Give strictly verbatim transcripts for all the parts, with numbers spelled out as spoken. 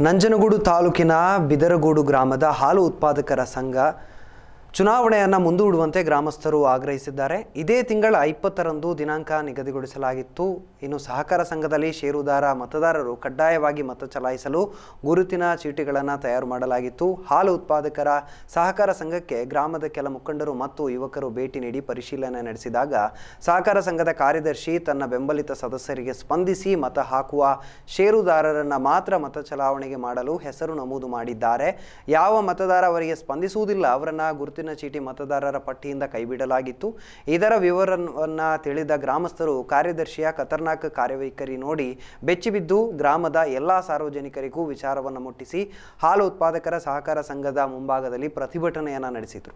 ನಂಜನಗೂಡು ತಾಲೂಕಿನ ಬಿದರಗೂಡು ಗ್ರಾಮದ ಹಾಲು ಉತ್ಪಾದಕರ ಸಂಘ ಚುನಾವಣೆಯನ್ನು ಮುಂದೂಡುವಂತೆ ಗ್ರಾಮಸ್ಥರು ಆಗ್ರಹಿಸಿದ್ದಾರೆ. ಇದೇ ತಿಂಗಳ ಇಪ್ಪತ್ತರಂದು ದಿನಾಂಕ ನಿಗದಿಗೊಳಿಸಲಾಗಿತ್ತು. ಇನ್ನು ಸಹಕಾರ ಸಂಘದಲ್ಲಿ ಷೇರುದಾರ ಮತದಾರರು ಕಡ್ಡಾಯವಾಗಿ ಮತ ಚಲಾಯಿಸಲು ಗುರುತಿನ ಚೀಟಿಗಳನ್ನು ತಯಾರು ಮಾಡಲಾಗಿತ್ತು. ಹಾಲು ಉತ್ಪಾದಕರ ಸಹಕಾರ ಸಂಘಕ್ಕೆ ಗ್ರಾಮದ ಕೆಲ ಮುಖಂಡರು ಮತ್ತು ಯುವಕರು ಭೇಟಿ ನೀಡಿ ಪರಿಶೀಲನೆ ನಡೆಸಿದಾಗ ಸಹಕಾರ ಸಂಘದ ಕಾರ್ಯದರ್ಶಿ ತನ್ನ ಬೆಂಬಲಿತ ಸದಸ್ಯರಿಗೆ ಸ್ಪಂದಿಸಿ ಮತ ಹಾಕುವ ಷೇರುದಾರರನ್ನು ಮಾತ್ರ ಮತ ಚಲಾವಣೆಗೆ ಮಾಡಲು ಹೆಸರು ನಮೂದು ಮಾಡಿದ್ದಾರೆ. ಯಾವ ಮತದಾರ ಅವರಿಗೆ ಸ್ಪಂದಿಸುವುದಿಲ್ಲ ಅವರನ್ನು ಗುರುತಿನ ಚೀಟಿ ಮತದಾರರ ಪಟ್ಟಿಯಿಂದ ಕೈಬಿಡಲಾಗಿತ್ತು. ಇದರ ವಿವರವನ್ನು ತಿಳಿದ ಗ್ರಾಮಸ್ಥರು ಕಾರ್ಯದರ್ಶಿಯ ಖತರ್ನಾಕ್ ಕಾರ್ಯವೈಖರಿ ನೋಡಿ ಬೆಚ್ಚಿಬಿದ್ದು ಗ್ರಾಮದ ಎಲ್ಲ ಸಾರ್ವಜನಿಕರಿಗೂ ವಿಚಾರವನ್ನು ಮುಟ್ಟಿಸಿ ಹಾಲು ಉತ್ಪಾದಕರ ಸಹಕಾರ ಸಂಘದ ಮುಂಭಾಗದಲ್ಲಿ ಪ್ರತಿಭಟನೆಯನ್ನು ನಡೆಸಿದರು.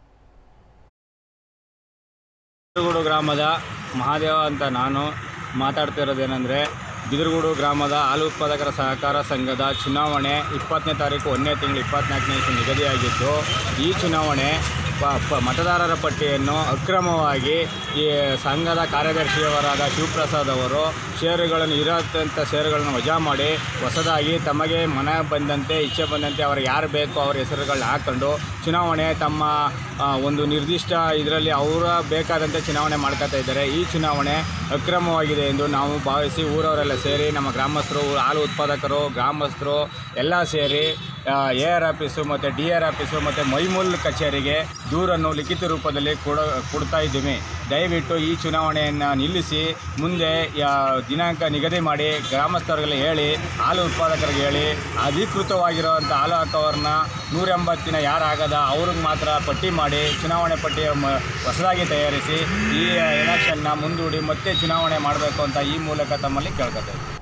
ಬಿದರಗೂಡು ಗ್ರಾಮದ ಮಹಾದೇವ ಅಂತ ನಾನು ಮಾತಾಡ್ತಿರೋದೇನೆಂದರೆ, ಬಿದರಗೂಡು ಗ್ರಾಮದ ಹಾಲು ಉತ್ಪಾದಕರ ಸಹಕಾರ ಸಂಘದ ಚುನಾವಣೆ ಇಪ್ಪತ್ತನೇ ತಾರೀಕು ಒಂದನೇ ತಿಂಗಳು ಇಪ್ಪತ್ನಾಲ್ಕನೇ ನಿಗದಿಯಾಗಿದ್ದು, ಈ ಚುನಾವಣೆ ಪ ಪ ಮತದಾರರ ಪಟ್ಟಿಯನ್ನು ಅಕ್ರಮವಾಗಿ ಈ ಸಂಘದ ಕಾರ್ಯದರ್ಶಿಯವರಾದ ಶಿವಪ್ರಸಾದ್ ಅವರು ಷೇರುಗಳನ್ನು ಇರೋಂಥ ಷೇರುಗಳನ್ನು ವಜಾ ಮಾಡಿ ಹೊಸದಾಗಿ ತಮಗೆ ಮನ ಬಂದಂತೆ ಇಚ್ಛೆ ಬಂದಂತೆ ಅವರು ಯಾರು ಬೇಕೋ ಅವರ ಹೆಸರುಗಳನ್ನ ಹಾಕ್ಕೊಂಡು ಚುನಾವಣೆ ತಮ್ಮ ಒಂದು ನಿರ್ದಿಷ್ಟ ಇದರಲ್ಲಿ ಅವರ ಬೇಕಾದಂತೆ ಚುನಾವಣೆ ಮಾಡ್ಕೊತಾ ಇದ್ದಾರೆ. ಈ ಚುನಾವಣೆ ಅಕ್ರಮವಾಗಿದೆ ಎಂದು ನಾವು ಭಾವಿಸಿ ಊರವರೆಲ್ಲ ಸೇರಿ ನಮ್ಮ ಗ್ರಾಮಸ್ಥರು, ಹಾಲು ಉತ್ಪಾದಕರು, ಗ್ರಾಮಸ್ಥರು ಎಲ್ಲ ಸೇರಿ ಎ ಆರ್ ಆಫೀಸು ಮತ್ತು ಡಿ ಆರ್ ಆಫೀಸು ಮತ್ತು ಮೈಮೂಲ್ ಕಚೇರಿಗೆ ದೂರನ್ನು ಲಿಖಿತ ರೂಪದಲ್ಲಿ ಕೊಡ ಕೊಡ್ತಾ ಇದ್ದೀವಿ. ದಯವಿಟ್ಟು ಈ ಚುನಾವಣೆಯನ್ನು ನಿಲ್ಲಿಸಿ ಮುಂದೆ ದಿನಾಂಕ ನಿಗದಿ ಮಾಡಿ ಗ್ರಾಮಸ್ಥರಿಗೆಲ್ಲ ಹೇಳಿ, ಹಾಲು ಉತ್ಪಾದಕರಿಗೆ ಹೇಳಿ, ಅಧಿಕೃತವಾಗಿರುವಂಥ ಹಾಲು ಹಾಕೋರನ್ನ ನೂರ ಎಂಬತ್ತಿನ ಯಾರಾಗದ ಅವ್ರಿಗೆ ಮಾತ್ರ ಪಟ್ಟಿ ಮಾಡಿ ಚುನಾವಣೆ ಪಟ್ಟಿ ಹೊಸದಾಗಿ ತಯಾರಿಸಿ ಈ ಎಲೆಕ್ಷನ್ನ ಮುಂದೂಡಿ ಮತ್ತೆ ಚುನಾವಣೆ ಮಾಡಬೇಕು ಅಂತ ಈ ಮೂಲಕ ತಮ್ಮಲ್ಲಿ ಕೇಳ್ಕೊತೇವೆ.